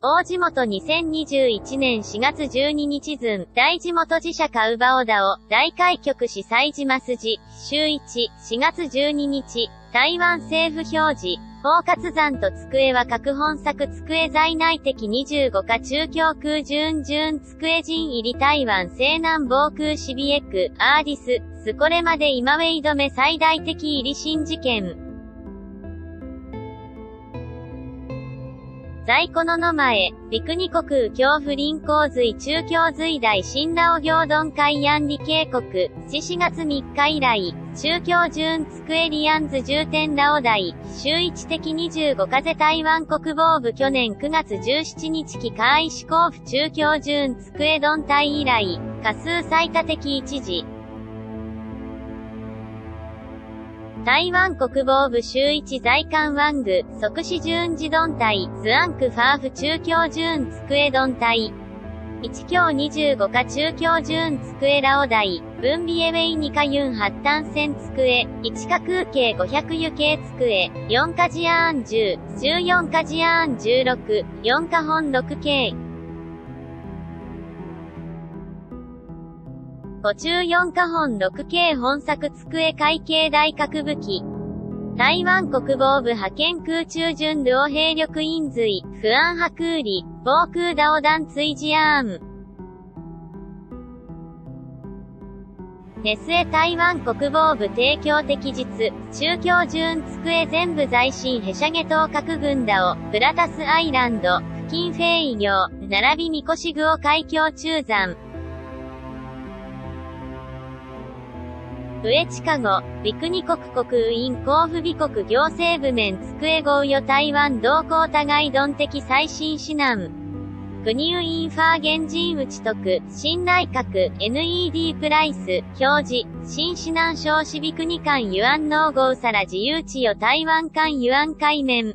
大地元2021年4月12日寸、大地元自社カウバオダオ、大開局市西島筋、週1、4月12日、台湾政府表示、包括山と机は各本作机在内的25か中京空準機陣入り台湾西南防空シビエク、アーディス、これまで今ウェイド目最大的入り新事件。在この前、ビクニ国恐怖臨洪水中京水大新ラオ行ドン海安里渓谷、4月3日以来、中京準机リアンズ重点ラオ大、週1的25風台湾国防部去年9月17日期海志甲府中京準机ドン隊以来、過数最多的一時。台湾国防部週1在韓湾具、即死準自ドン隊、ズアンクファーフ中京準机ドン隊。1強25か中京準机ラオ大、分ビエウェイ2かユン発端線机、1か空計500ユ系机、4かジアーン10、14かジアーン16、4か本6系。途中4か本6系本作机海警大核武器。台湾国防部派遣空中準両兵力員随、不安波空里、防空導弾追事案。ネスエ台湾国防部提供的実、中京準机全部在新ヘシャゲ島核軍ダオ、プラタスアイランド、付近フェイ業、並びみこし具を海峡中山。上地下後、ビクニ国国ウイン甲府美国行政部面机合与台湾同行互い論的最新指南。国ウインファー現人打ち解く、新内閣、NED プライス、表示、新指南省市ビクニ間ユアン農合さら自由地よ台湾間ユアン海面。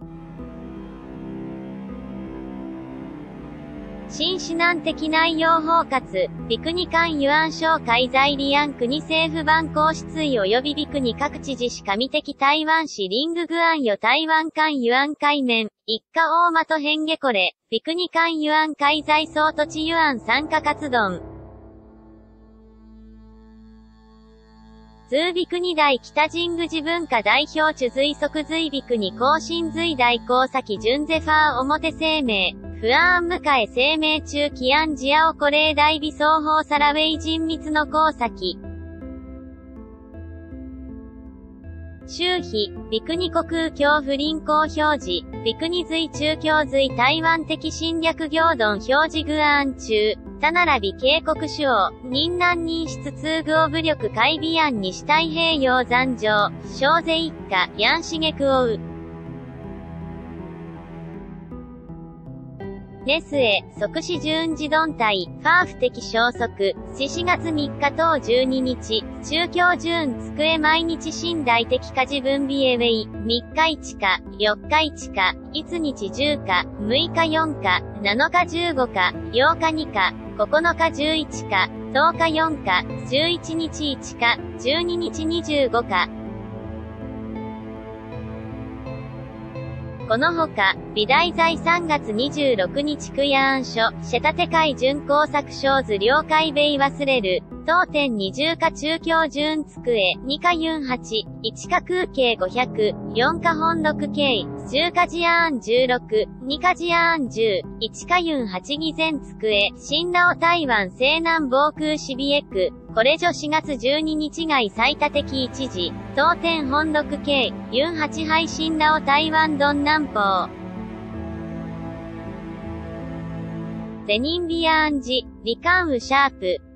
新指南的内容包括、ビクニ間ユアン省海在リアン国政府版公室位及びビクニ各知事市上的台湾市リンググアンよ台湾間ユアン海面、一家大間と変下これ、ビクニ間ユアン海在総土地ユアン参加活動。通ビクニ大北神宮寺文化代表主随即随ビクニ更新随大高崎準ゼファー表声明。不安迎え声明中キアンジアオコレー大美双方サラウェイ人密の高崎。周比、ビクニ国恐怖臨港表示、ビクニ随中京随台湾的侵略行動表示具案中、他並び警告主王、任南任出通具武力海備案西太平洋残上、小勢一家、ヤンシゲクオウ。ネスエ、即死準自ドン隊、ファーフ的消息、4月3日等12日、中京準机毎日新大的家事分ビエウェイ、3日1か、4日1か、5日10か、6日4か、7日15か、8日2か、9日11か、10日4か、11日1か、12日25か。このほか、美大在3月26日区や案書、シェタテ海準工作小図了解米忘れる、当店20か中京準机、2かユン8、1か空計500、4か本6計、10かジアーン16、2かジアーン10、1かユン8偽前机、新ラオ台湾西南防空シビエク、これぞ4月12日外最多的一時、当店本6計、ユン8配新ラオ台湾ドン南方。ゼニンビアーンジ、リカンウシャープ。